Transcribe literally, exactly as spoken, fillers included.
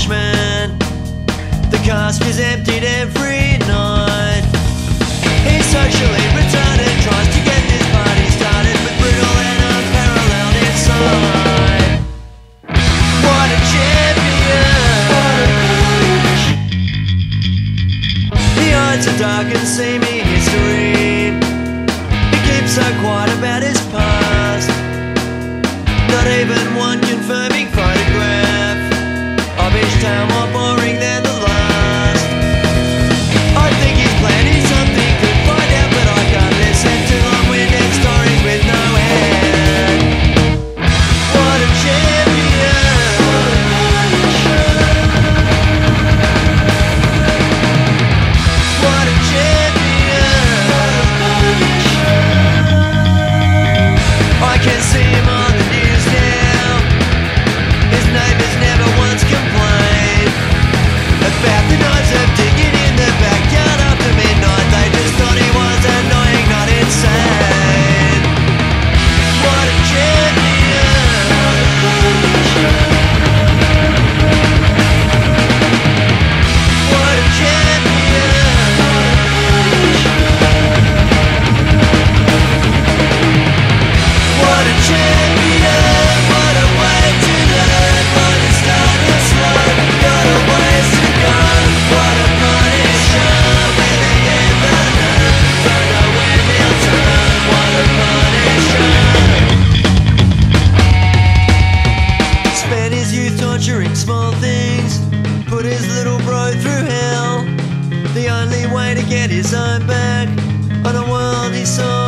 punishment. The cask is emptied every night. He's socially retarded, tries to get this party started with brutal and unparalleled insight. What a champion! The odds are dark and seamy history. He keeps so quiet about his past. Not even one confirming photograph of each town more boring than the last. I think his plan is something could find out, but I can't listen to long-winded stories with no end. What a champion! What a champion! I can see him on the news now. His neighbours never once complained about the knives of digging in the backyard after midnight. They just thought he was annoying, not insane. What a champion! What a champion! What a champion! What a way to learn. What a start and slow. Got a ways to go. What a punisher. Will he ever learn? Don't know when he'll turn. What a punisher. Spent his youth torturing small things. Put his little bro through hell. The only way to get his own back on a world he saw